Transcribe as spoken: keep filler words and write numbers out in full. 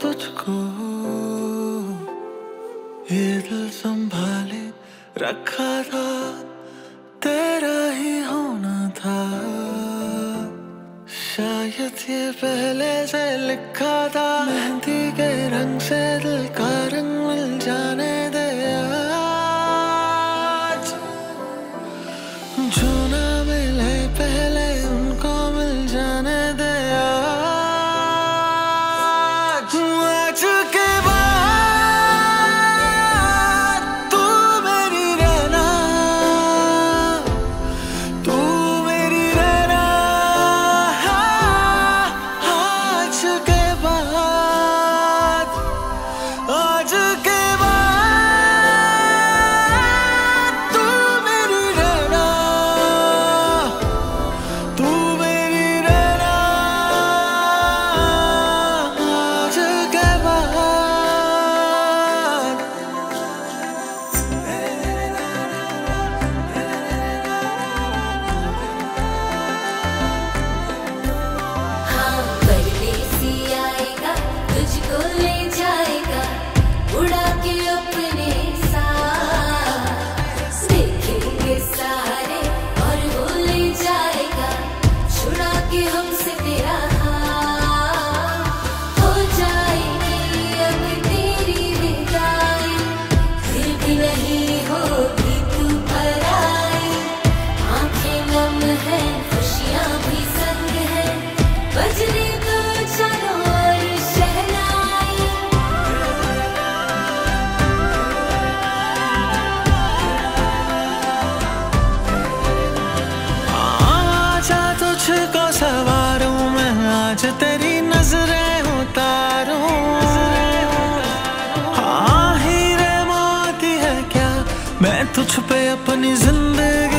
तुझको, ये दिल संभाले रखा था, तेरा ही होना था। शायद ये पहले से लिखा था, मेहंदी के रंग से दिल का रंग मिल जाने दे आज। जो ना मिले पहले उनको मिल जाने दे आज। आज के बाद तू मेरी रहना, तू मेरी रहना। आज के बाद, आज के बाद तू मेरी रहना, तू मेरी रहना। आज के बाद हाँ, परदेसी आएगा, तुझको ले जाएगा, उड़ा के अपने साथ। देखेंगे सारे और वो ले जाएगा, छुड़ा के हमसे तेरा हाथ। हो जाएगी अब तेरी विदाई, फिर भी नहीं होगी तू पराई। आंखें नम है, खुशियां भी संग है, बजने दो चलो और शहनाई। आजा तुझको सवारूं मैं, आज तेरी नजरें उतारूं। हाँ हीरे मोती है क्या, मैं तुझ पे अपनी जिंदगी